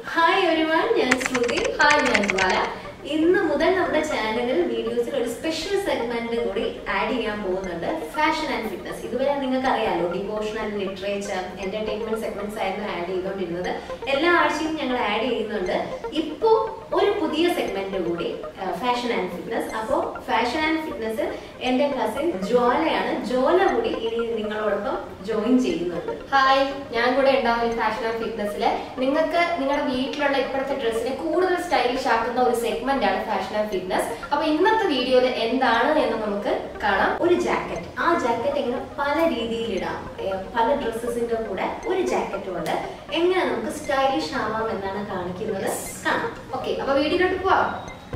Hi everyone, I am Sruthi. Hi, I am Vala. ഇന്ന് മുതൽ നമ്മുടെ ചാനലിൽ വീഡിയോസിൽ ഒരു സ്പെഷ്യൽ സെഗ്മെന്റ് കൂടി ആഡ് ചെയ്യാൻ പോകുന്നുണ്ട് ഫാഷൻ ആൻഡ് ഫിറ്റ്നസ്. ഇതുവരെ നിങ്ങൾക്ക് അറിയാലോ ഡിവോഷണൽ, ലിറ്ററേച്ചർ, എന്റർടൈൻമെന്റ് സെഗ്മെന്റ്സ് ആയിരുന്നു ആഡ് ചെയ്തുകൊണ്ടിരുന്നത്. എല്ലാ ആഴ്ചയും ഞങ്ങൾ ആഡ് ചെയ്യുന്നുണ്ട്. ഇപ്പോ ഒരു പുതിയ സെഗ്മെന്റ് കൂടി ഫാഷൻ ആൻഡ് ഫിറ്റ്നസ്. അപ്പോൾ ഫാഷൻ ആൻഡ് ഫിറ്റ്നസ് എന്റെ കസിൻ ജോലയാണ്. ജോല കൂടി ഇനി നിങ്ങളോടൊപ്പം ജോയിൻ ചെയ്യുന്നുണ്ട്. ഹായ്, ഞാൻ കൂടെ ഉണ്ടാവും ഫാഷൻ ആൻഡ് ഫിറ്റ്നസ്സിൽ. നിങ്ങൾക്ക് നിങ്ങളുടെ വീട്ടിലുള്ള ഇപ്പോഴത്തെ ഡ്രസ്സിനെ കൂടുതൽ സ്റ്റൈലിഷ് ആക്കുന്ന ഒരു സെഗ്മെന്റ് ആണ് ഫാഷൻ ആൻഡ് ഫിറ്റ്നസ്. അപ്പൊ ഇന്നത്തെ വീഡിയോയിൽ എന്താണ് എന്ന് നമുക്ക് കാണാം. ഒരു ജാക്കറ്റ്, ആ ജാക്കറ്റ് എങ്ങനെ പല രീതിയിൽ ഇടാം, പല ഡ്രസ്സസിന്റെ കൂടെ ഒരു ജാക്കറ്റ് കൊണ്ട് എങ്ങനെ നമുക്ക് സ്റ്റൈലിഷ് ആവാം എന്നാണ് കാണിക്കുന്നത്. കാണാം. ഓക്കെ, അപ്പൊ വീഡിയോയിലോട്ട് പോവാം.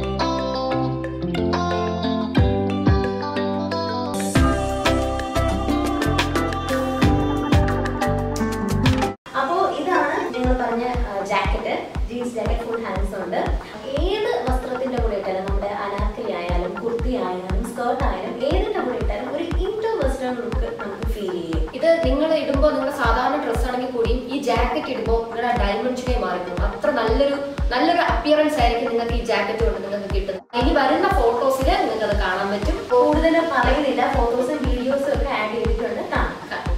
അപ്പോ ഇതാണ് നിങ്ങൾ പറഞ്ഞ jacket. Jeans jacket, full hands ഉണ്ട്. ഏത് വസ്ത്രത്തിന്റെ കൂടെ ഇട്ടാലും, നമ്മുടെ അനാർക്കലി ആയാലും കുർത്തി ആയാലും സ്കേർട്ട് ആയാലും ഏതിന്റെ കൂടെ ഇട്ടാലും ഒരു ഇൻഡോ വെസ്റ്റേൺ ലുക്ക് നമുക്ക് ഫീൽ ചെയ്യും. ഇത് നിങ്ങൾ ഇടുമ്പോൾ നിങ്ങളുടെ സാധാരണ ഡ്രസ് ആണെങ്കിൽ കൂടിയും ഈ ജാക്കറ്റ് ഇടുമ്പോൾ നിങ്ങളുടെ ഡൈമെൻഷനെ മാറിക്കും. അത്ര നല്ലൊരു അപ്പിയറൻസ് ആയിരിക്കും നിങ്ങൾക്ക് ഈ ജാക്കറ്റ് കൊണ്ട് നിങ്ങൾക്ക് കിട്ടുന്നത്. ഇനി വരുന്ന ഫോട്ടോസിൽ നിങ്ങൾക്ക് അത് കാണാൻ പറ്റും. കൂടുതൽ പറയുന്നില്ല, ഫോട്ടോസും വീഡിയോസും ഒക്കെ ആഡ് ചെയ്തിട്ടുണ്ട്. കാണാം.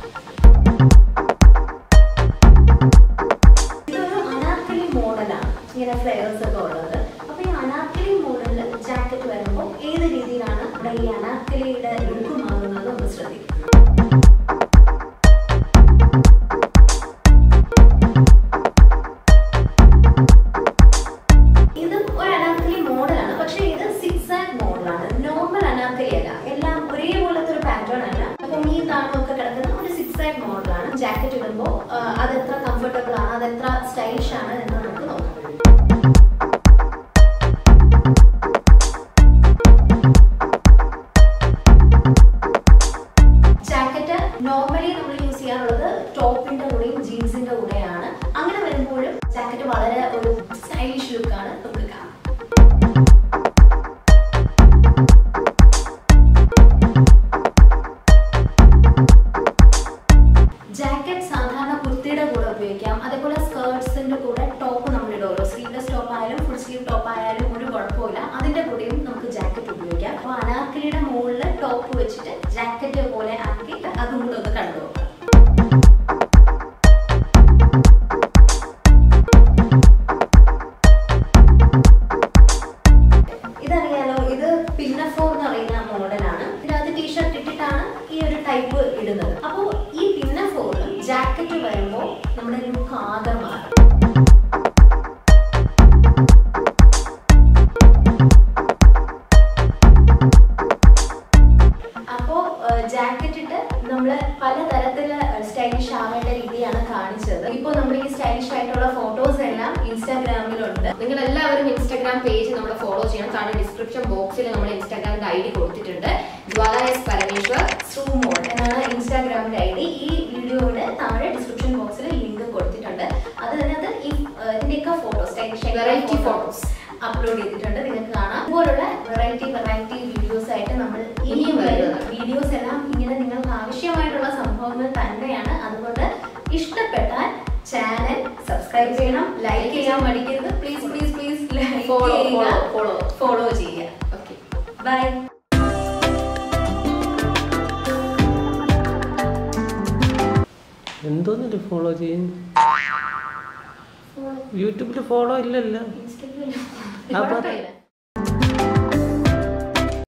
ഇങ്ങനെ ഫ്ലേവേഴ്സ് ഒക്കെ ഉള്ളത്. അപ്പൊ ഈ അനാർക്കലി മോഡലിൽ ജാക്കറ്റ് വരുമ്പോൾ ഏത് രീതിയിലാണ് ഇവിടെ ഈ അനാർക്കലിയുടെ ലുക്ക് മാറുന്നത് ഒന്ന് ശ്രദ്ധിക്കും. ഇതും ഒരു അനാർക്കലി മോഡലാണ്. പക്ഷെ ഇത് സിക്സ് ആൻഡ് മോഡലാണ്. നോർമൽ അനാർക്കലി അല്ല. എല്ലാം ഒരേപോലത്തെ ഒരു പാറ്റേൺ അല്ല. അപ്പം ഈ താഴമൊക്കെ കിടക്കുന്ന ഒരു സിക്സ് ആൻഡ് മോഡലാണ്. ജാക്കറ്റ് ഇടുമ്പോൾ അതെത്ര കംഫർട്ടബിൾ ആണ്, അതെത്ര സ്റ്റൈലിഷ് ആണ് എന്ന് നമുക്ക് നോക്കാം. നോർമലി നമ്മൾ യൂസ് ചെയ്യാറുള്ളത് ടോപ്പിന്റെ കൂടെയും ജീൻസിന്റെ കൂടെയാണ്. അങ്ങനെ വരുമ്പോഴും ജാക്കറ്റ് വളരെ ഒരു സ്റ്റൈലിഷ് ലുക്കാണ് നമുക്ക് കാണാം. ജാക്കറ്റ് സാധാരണ കുർത്തിയുടെ കൂടെ ഉപയോഗിക്കാം. അതേപോലെ സ്കേർട്സിന്റെ കൂടെ ടോപ്പ് നമ്മൾ ഇടുമല്ലോ, സ്ലീവ്ലെസ് ടോപ്പ് ആയാലും ഫുൾ സ്ലീവ് ടോപ്പ് ആയാലും ഒരു കുഴപ്പമില്ല. അതിന്റെ കൂടെയും നമുക്ക് ജാക്കറ്റ് ഉപയോഗിക്കാം. അപ്പൊ അനാർക്കലിയുടെ മുകളിൽ ടോപ്പ് വെച്ചിട്ട് ജാക്കറ്റ് പോലെ ആക്കി അതും കൂടെ ഒന്ന് കണ്ടു നോക്കാം. ഇതറിയാലോ, ഇത് പിന്നഫോർ എന്ന് പറയുന്ന മോഡലാണ്. ഇതിനകത്ത് ടീഷർട്ട് ഇട്ടിട്ടാണ് ഈ ഒരു ടൈപ്പ് ഇടുന്നത്. അപ്പോൾ ഈ പിന്നഫോറും ജാക്കറ്റ് വരുമ്പോൾ നമ്മുടെ ലുക്ക് ആകെ മാറും. ജാക്കറ്റ് ഇട്ട് നമ്മള് പലതരത്തില് സ്റ്റൈലിഷ് ആവേണ്ട രീതിയാണ് കാണിച്ചത്. ഇപ്പോൾ നമ്മൾ ഈ സ്റ്റൈലിഷ് ആയിട്ടുള്ള ഫോട്ടോസ് എല്ലാം ഇൻസ്റ്റാഗ്രാമിലുണ്ട്. നിങ്ങൾ എല്ലാവരും ഇൻസ്റ്റാഗ്രാം പേജ് നമ്മൾ ഫോളോ ചെയ്യണം. താഴെ ഡിസ്ക്രിപ്ഷൻ ബോക്സിൽ നമ്മൾ ഇൻസ്റ്റാഗ്രാമിന്റെ ID കൊടുത്തിട്ടുണ്ട്. Vishu S Parameswar എന്നാണ് ഇൻസ്റ്റാഗ്രാമിന്റെ ID. ഈ വീഡിയോയുടെ താഴെ ഡിസ്ക്രിപ്ഷൻ ബോക്സിൽ ലിങ്ക് കൊടുത്തിട്ടുണ്ട്. അത് ഇതിനകത്ത് ഇതിന്റെയൊക്കെ photos, stylish variety photos upload ചെയ്തിട്ടുണ്ട്. നിങ്ങൾക്ക് കാണാം. ഇതുപോലുള്ള വെറൈറ്റി വീഡിയോസ് ആയിട്ട് നമ്മൾ ഇനിയും വരുന്ന വീഡിയോസ് എല്ലാം ഇങ്ങനെ നിങ്ങൾക്ക് ആവശ്യമായിട്ടുള്ള സംഭവങ്ങൾ തന്നെയാണ്. അതുകൊണ്ട് ഇഷ്ടപ്പെട്ടാൽ ചാനൽ സബ്സ്ക്രൈബ് ചെയ്യണം, ലൈക്ക് ചെയ്യാൻ മടിക്കരുത്. പ്ലീസ് പ്ലീസ് പ്ലീസ് ഫോളോ ചെയ്യുക. Okay, bye. എന്തോന്നില്ല ഫോളോ ചെയ്യും? യൂട്യൂബിൽ ഫോളോ ഇല്ലല്ലോ. ഇൻസ്റ്റഗ്രാമിൽ